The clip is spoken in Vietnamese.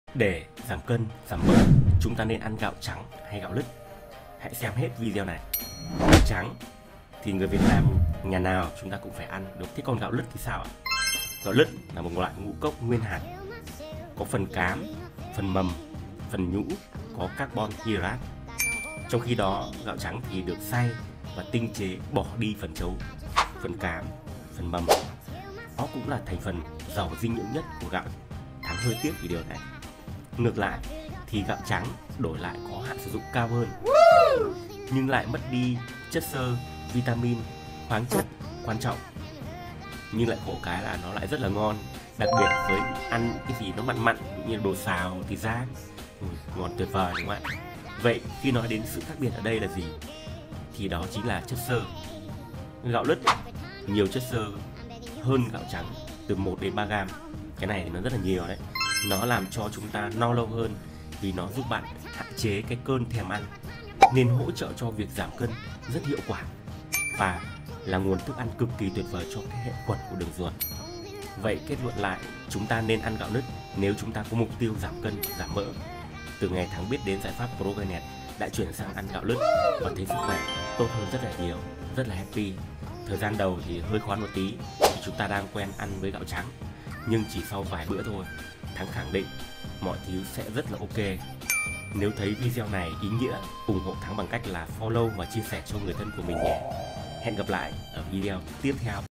Để giảm cân, giảm mỡ, chúng ta nên ăn gạo trắng hay gạo lứt? Hãy xem hết video này. Gạo trắng thì người Việt Nam nhà nào chúng ta cũng phải ăn, đúng. Thế còn gạo lứt thì sao ạ? Gạo lứt là một loại ngũ cốc nguyên hạt, có phần cám, phần mầm, phần nhũ, có carbon hydrate. Trong khi đó, gạo trắng thì được xay và tinh chế, bỏ đi phần trấu, phần cám, phần mầm. Đó cũng là thành phần giàu dinh dưỡng nhất của gạo. Thắng hơi tiếc vì điều này. Ngược lại thì gạo trắng đổi lại có hạn sử dụng cao hơn, nhưng lại mất đi chất xơ, vitamin, khoáng chất quan trọng. Nhưng lại khổ cái là nó lại rất là ngon, đặc biệt với ăn cái gì nó mặn mặn như đồ xào, thịt rang, ngon tuyệt vời đúng không ạ? Vậy khi nói đến sự khác biệt ở đây là gì? Thì đó chính là chất xơ. Gạo lứt nhiều chất xơ hơn gạo trắng từ 1 đến 3 gram. Cái này thì nó rất là nhiều đấy. Nó làm cho chúng ta no lâu hơn vì nó giúp bạn hạn chế cái cơn thèm ăn, nên hỗ trợ cho việc giảm cân rất hiệu quả và là nguồn thức ăn cực kỳ tuyệt vời cho cái hệ khuẩn của đường ruột. Vậy kết luận lại, chúng ta nên ăn gạo lứt nếu chúng ta có mục tiêu giảm cân, giảm mỡ. Từ ngày Thắng biết đến giải pháp Progenet đã chuyển sang ăn gạo lứt và thấy sức khỏe tốt hơn rất là nhiều, rất là happy. Thời gian đầu thì hơi khó một tí vì chúng ta đang quen ăn với gạo trắng, nhưng chỉ sau vài bữa thôi, Thắng khẳng định mọi thứ sẽ rất là ok. Nếu thấy video này ý nghĩa, ủng hộ Thắng bằng cách là follow và chia sẻ cho người thân của mình nhé. Hẹn gặp lại ở video tiếp theo.